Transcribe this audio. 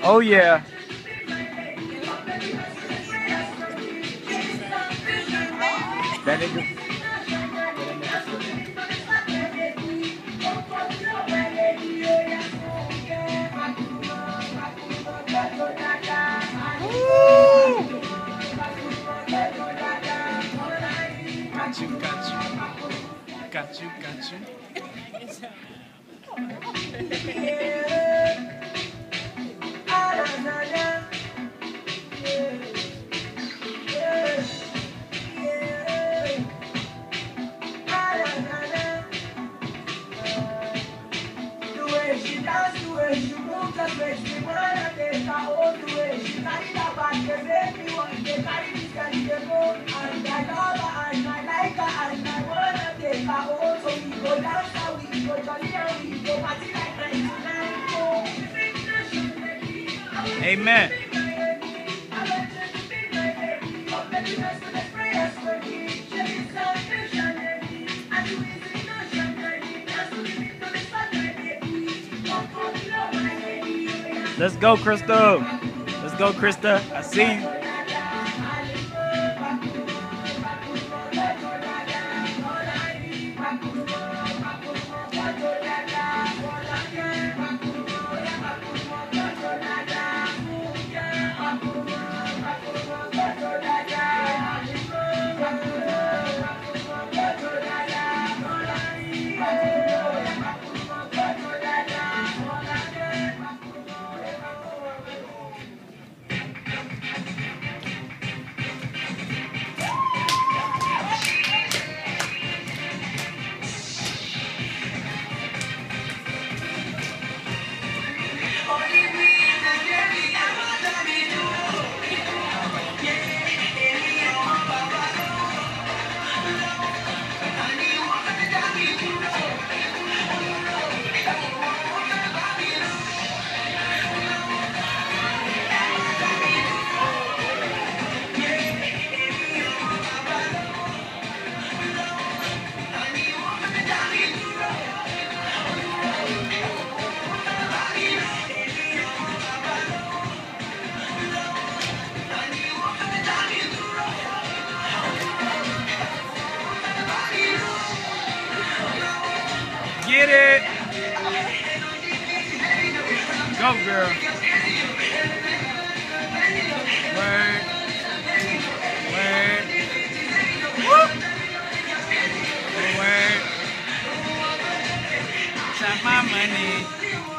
Oh yeah. That nigga. Woo! Got you, got you. Got you, got you. She dance the way she move just makes me wanna take her all the way. She carry that bag, they make me want to carry this girl, they go. And I love her, and I like her, and I wanna take her all. So we go dance, and we go jolly, and we go party like 99. Amen. Let's go, Crystal. Let's go, Krista. I see you. Get it. Go, girl. Word. Word. Whoop. Word. Tap my money.